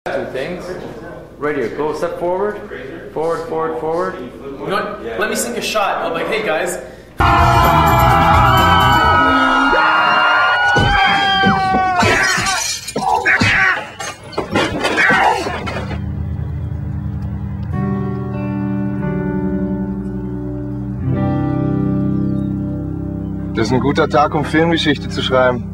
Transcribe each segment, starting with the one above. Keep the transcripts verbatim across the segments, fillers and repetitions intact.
Two things. Radio, go a step forward. Forward, forward, forward. You know what? Let me sink a shot. I'm like, hey guys. Das ist ein guter Tag, um Filmgeschichte zu schreiben.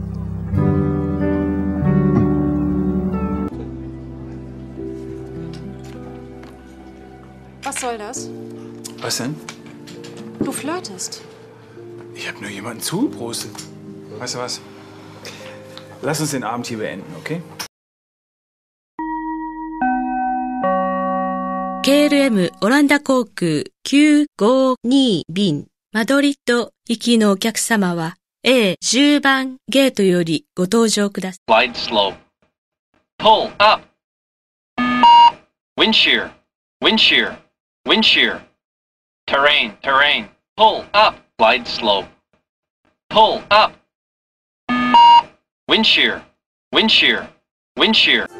Was soll das? Was denn? Du flirtest. Ich habe nur jemanden zugeprostet. Weißt du was? Lass uns den Abend hier beenden, okay? ケーエルエム オランダ航空きゅうごに便マドリッド行きのお客様は エーじゅう 番ゲートよりご搭乗ください。 Slide slope. Pull up. Wind shear. Wind shear. Wind shear. Terrain. Terrain. Pull up. Slide slope. Pull up. Wind shear. Wind shear. Wind shear.